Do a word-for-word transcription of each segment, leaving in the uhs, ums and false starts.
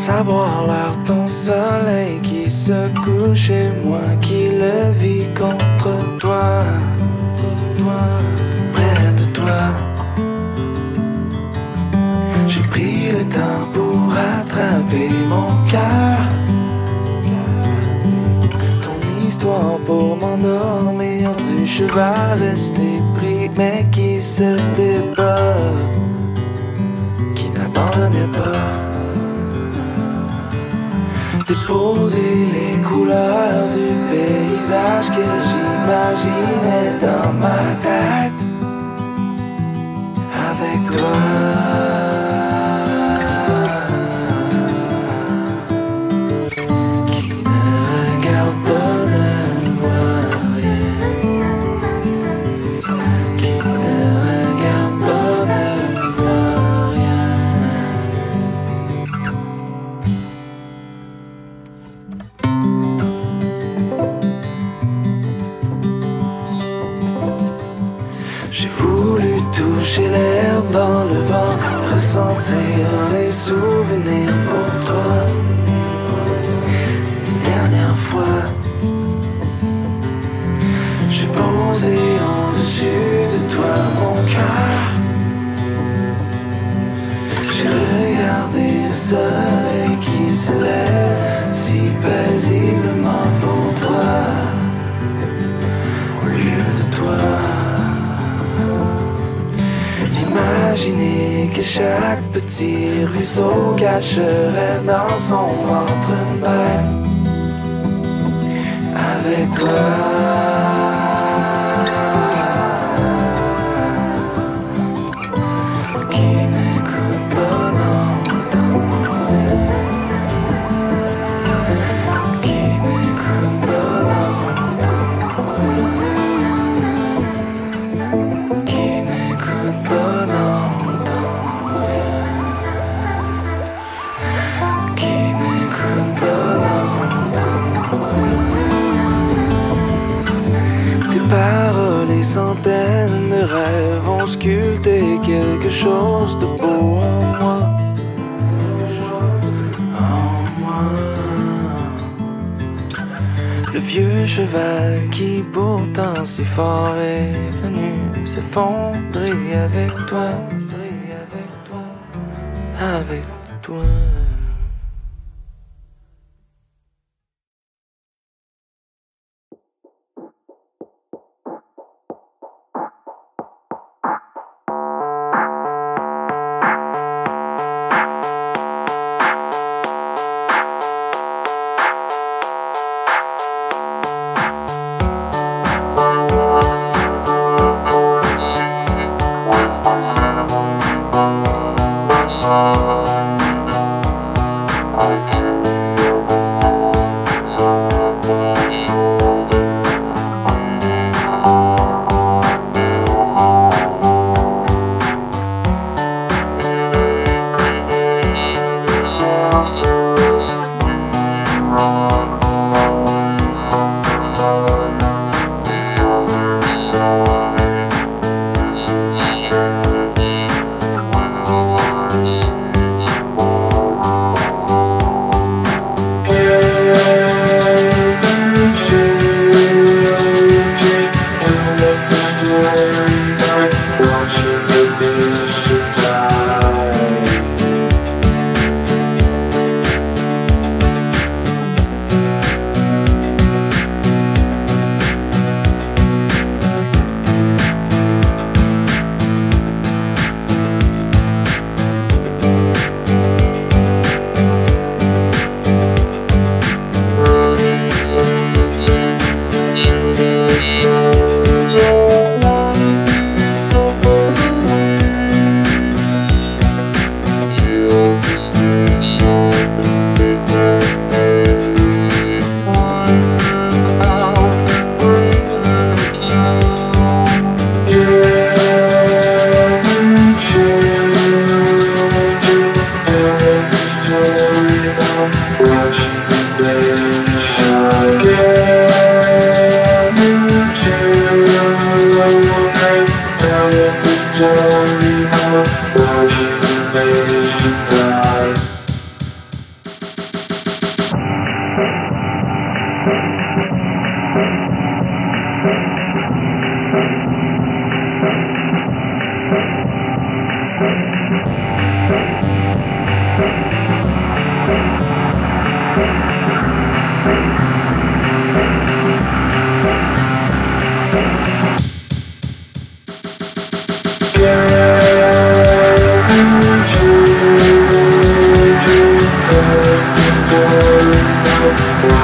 Savoir l'heure, ton soleil qui se couche et moi qui le vis contre toi, près de toi. J'ai pris le temps pour rattraper mon cœur, ton histoire pour m'endormir du cheval resté pris mais qui se débat, qui n'abandonnait pas. Déposer les couleurs du paysage que j'imaginais dans ma tête avec toi. Qui ne regarde pas ne voit rien. Qui ne regarde pas ne voit rien. J'ai voulu toucher l'herbe dans le vent, ressentir les souvenirs pour toi. Une dernière fois, j'ai posé au-dessus de toi mon cœur. J'ai regardé le soleil qui se lève si paisiblement pour toi, au lieu de toi. Imaginez que chaque petit ruisseau cacherait dans son ventre une bête avec toi. Qui n'écoute pas longtemps, qui n'écoute pas longtemps, qui n'écoute pas longtemps, qui n'écoute pas longtemps. Tes paroles et centaines de rêves ont sculpté quelque chose de beau en moi, en moi. Le vieux cheval qui pourtant si fort est venu s'effondrer avec toi, avec toi, avec toi.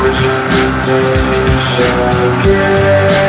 Forget